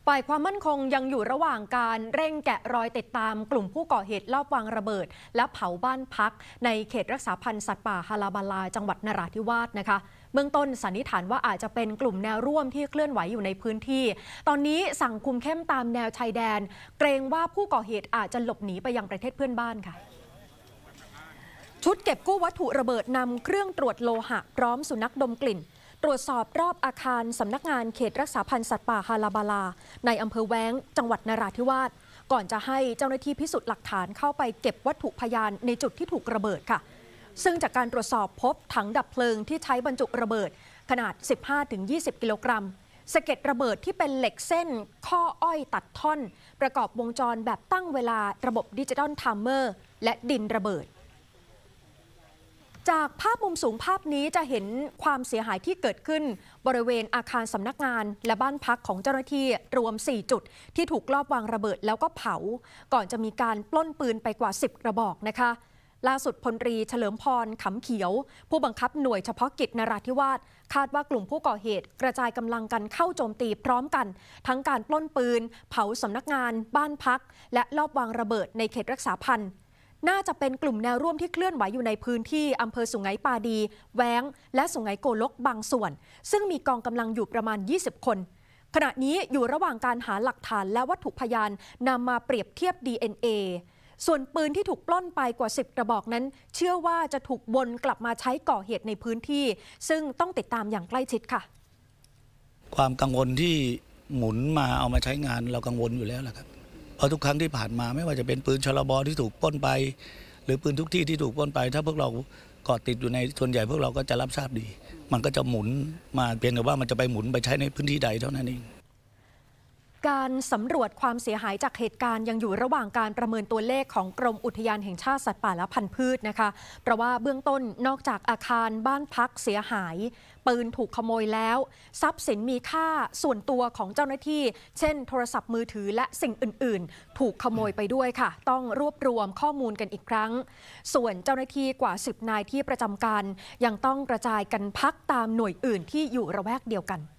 ฝ่ายความมั่นคงยังอยู่ระหว่างการเร่งแกะรอยติดตามกลุ่มผู้ก่อเหตุลอบวางระเบิดและเผาบ้านพักในเขตรักษาพันธุ์สัตว์ป่าฮาลาบาลาจังหวัดนราธิวาสนะคะเบื้องต้นสันนิษฐานว่าอาจจะเป็นกลุ่มแนวร่วมที่เคลื่อนไหวอยู่ในพื้นที่ตอนนี้สั่งคุมเข้มตามแนวชายแดนเกรงว่าผู้ก่อเหตุอาจจะหลบหนีไปยังประเทศเพื่อนบ้านค่ะชุดเก็บกู้วัตถุระเบิดนำเครื่องตรวจโลหะพร้อมสุนัขดมกลิ่นตรวจสอบรอบอาคารสำนักงานเขตรักษาพันธุ์สัตว์ป่าฮาลาบาลาในอำเภอแว้งจังหวัดนราธิวาสก่อนจะให้เจ้าหน้าที่พิสูจน์หลักฐานเข้าไปเก็บวัตถุพยานในจุดที่ถูกระเบิดค่ะซึ่งจากการตรวจสอบพบถังดับเพลิงที่ใช้บรรจุระเบิดขนาด 15-20 กิโลกรัมสะเก็ดระเบิดที่เป็นเหล็กเส้นข้ออ้อยตัดท่อนประกอบวงจรแบบตั้งเวลาระบบดิจิตอลไทม์เมอร์และดินระเบิดจากภาพมุมสูงภาพนี้จะเห็นความเสียหายที่เกิดขึ้นบริเวณอาคารสำนักงานและบ้านพักของเจ้าหน้าที่รวม4จุดที่ถูกลอบวางระเบิดแล้วก็เผาก่อนจะมีการปล้นปืนไปกว่า10กระบอกนะคะล่าสุดพลตรีเฉลิมพรขำเขียวผู้บังคับหน่วยเฉพาะกิจนราธิวาสคาดว่ากลุ่มผู้ก่อเหตุกระจายกำลังกันเข้าโจมตีพร้อมกันทั้งการปล้นปืนเผาสำนักงานบ้านพักและลอบวางระเบิดในเขตรักษาพันธุ์น่าจะเป็นกลุ่มแนวร่วมที่เคลื่อนไหวอยู่ในพื้นที่อำเภอสุไหงปาดีแว้งและสุไหงโกลกบางส่วนซึ่งมีกองกำลังอยู่ประมาณ20คนขณะนี้อยู่ระหว่างการหาหลักฐานและวัตถุพยานนำมาเปรียบเทียบ DNA ส่วนปืนที่ถูกปล้นไปกว่า10กระบอกนั้นเชื่อว่าจะถูกวนกลับมาใช้ก่อเหตุในพื้นที่ซึ่งต้องติดตามอย่างใกล้ชิดค่ะความกังวลที่หมุนมาเอามาใช้งานเรากังวลอยู่แล้วแหละครับเพราะทุกครั้งที่ผ่านมาไม่ว่าจะเป็นปืนชลบที่ถูกปล้นไปหรือปืนทุกที่ที่ถูกปล้นไปถ้าพวกเราเกาะติดอยู่ในส่วนใหญ่พวกเราก็จะรับทราบดีมันก็จะหมุนมาเพียงแต่ว่ามันจะไปหมุนไปใช้ในพื้นที่ใดเท่านั้นเองการสำรวจความเสียหายจากเหตุการณ์ยังอยู่ระหว่างการประเมินตัวเลขของกรมอุทยานแห่งชาติสัตว์ป่าและพันธุ์พืชนะคะเพราะว่าเบื้องต้นนอกจากอาคารบ้านพักเสียหายปืนถูกขโมยแล้วทรัพย์สินมีค่าส่วนตัวของเจ้าหน้าที่เช่นโทรศัพท์มือถือและสิ่งอื่นๆถูกขโมยไปด้วยค่ะต้องรวบรวมข้อมูลกันอีกครั้งส่วนเจ้าหน้าที่กว่า10นายที่ประจำการยังต้องกระจายกันพักตามหน่วยอื่นที่อยู่ระแวกเดียวกัน